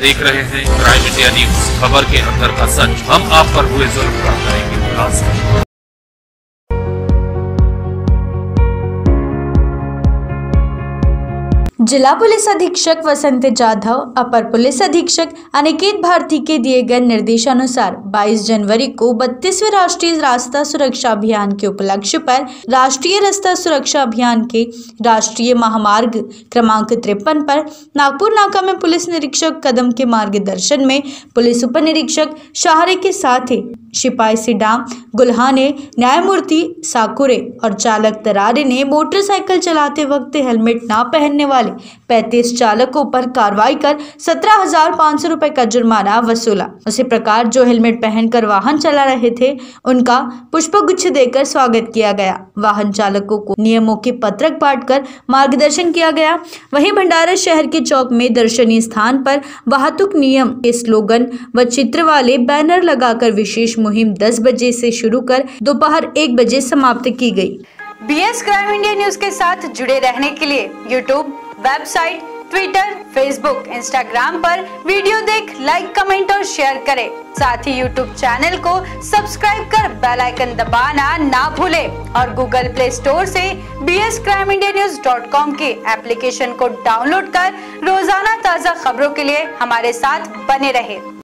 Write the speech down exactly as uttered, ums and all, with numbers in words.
देख रहे हैं क्राइम इंडिया न्यूज, खबर के अंदर का सच। हम आप पर हुए जुल्म का करेंगे खुलासा। जिला पुलिस अधीक्षक वसंत जाधव, अपर पुलिस अधीक्षक अनिकेत भारती के दिए गए निर्देशानुसार बाईस जनवरी को बत्तीसवें राष्ट्रीय रास्ता सुरक्षा अभियान के उपलक्ष्य पर राष्ट्रीय रास्ता सुरक्षा अभियान के राष्ट्रीय महामार्ग क्रमांक तिरपन पर नागपुर नाका में पुलिस निरीक्षक कदम के मार्गदर्शन में पुलिस उप निरीक्षक शाहरे के साथ ही सिपाही सिडाम गुल्हाने, न्यायमूर्ति साकुरे और चालक तरारे ने मोटरसाइकिल चलाते वक्त हेलमेट ना पहनने वाले पैंतीस चालकों पर कार्रवाई कर सत्रह हजार पाँच सौ रुपए का जुर्माना वसूला। उसी प्रकार जो हेलमेट पहनकर वाहन चला रहे थे उनका पुष्पगुच्छ देकर स्वागत किया गया। वाहन चालकों को नियमों के पत्रक बांटकर मार्गदर्शन किया गया। वहीं भंडारा शहर के चौक में दर्शनीय स्थान पर वाहतुक नियम के स्लोगन व चित्र वाले बैनर लगाकर विशेष मुहिम दस बजे से शुरू कर दोपहर एक बजे समाप्त की गई। बीएस क्राइम इंडिया न्यूज के साथ जुड़े रहने के लिए YouTube, website, Twitter, Facebook, Instagram पर वीडियो देख लाइक, कमेंट और शेयर करें। साथ ही यूट्यूब चैनल को सब्सक्राइब कर बेल आइकन दबाना ना भूलें और गूगल प्ले स्टोर से B S crime India news dot com के एप्लीकेशन को डाउनलोड कर रोजाना ताज़ा खबरों के लिए हमारे साथ बने रहें।